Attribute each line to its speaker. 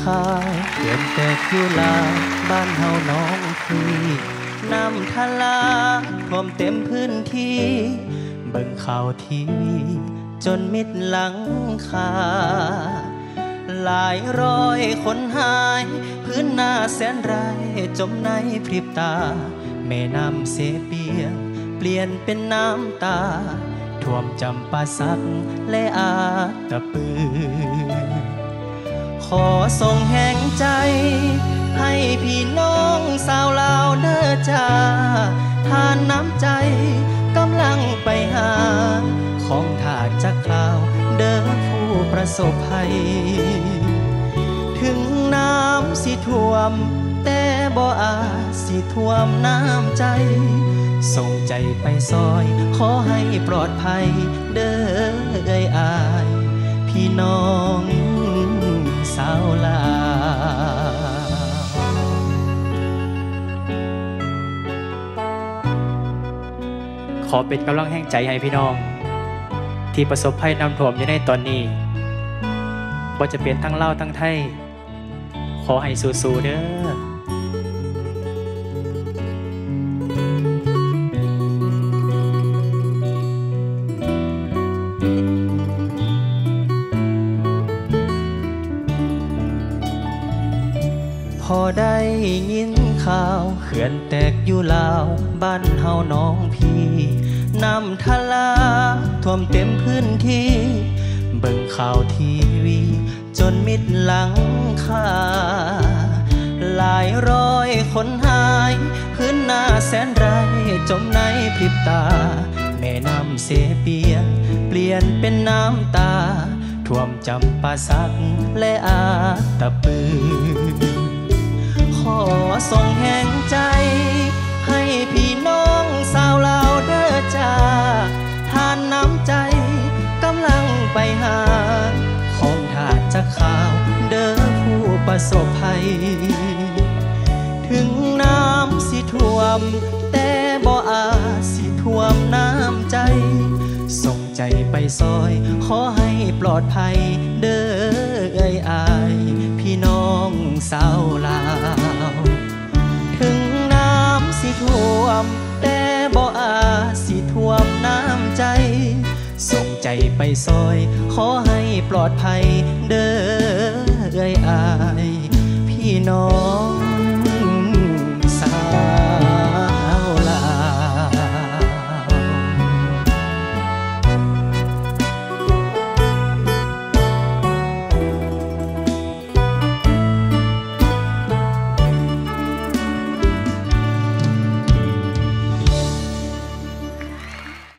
Speaker 1: ข่าวเขื่อนแตกอยู่ลาวบ้านเฮาน้องพี่น้ำทะลาท่วมเต็มพื้นที่เบิ่งข่าวทีวีจนมิดหลังคาหลายร้อยคนหายพื้นนาแสนไรจมในพริบตาแม่น้ำเสเปียงเปลี่ยนเป็นน้ำตาท่วมจำปาสักและอาตะปือขอส่งแห่งใจให้พี่น้องสาวลาวเด้อจ้าทานน้ำใจกำลังไปหาของถาดจากคราวเด้อผู้ประสบภัยถึงน้ำสิท่วมแต่บ่อาจสิท่วมน้ำใจส่งใจไปซอยขอให้ปลอดภัยเด้ออายพี่น้องสาวลาวขอเป็นกำลังแห่งใจให้พี่น้องที่ประสบภัยน้ำท่วมอยู่ในตอนนี้บ่จะเป็นทั้งลาวทั้งไทยขอให้สู้ๆเด้อพอได้ยินข่าวเขื่อนแตกอยู่ลาวบ้านเฮาน้องพี่น้ำทะลาท่วมเต็มพื้นที่เบิ่งข่าวทีวีจนมิดหลังคาหลายร้อยคนหายพื้นนาแสนไรจมในพริบตาแม่น้ำเสเปียงเปลี่ยนเป็นน้ำตาท่วมจำปาสักและอาตะปือขอส่งแห่งใจให้พี่น้องสาวลาวเด้อจ้าทานน้ำใจกำลังไปหาของถาดจากข่าวเด้อผู้ประสบภัยถึงน้ำสิท่วมแต่บ่อาจสิท่วมน้ำใจส่งใจไปซอยขอให้ปลอดภัยเด้ออายพี่น้องสาวลาวถึงน้ำสิท่วมแต่บ่อาจสิท่วมน้ำใจส่งใจไปซอยขอให้ปลอดภัยเด้ออายพี่น้อง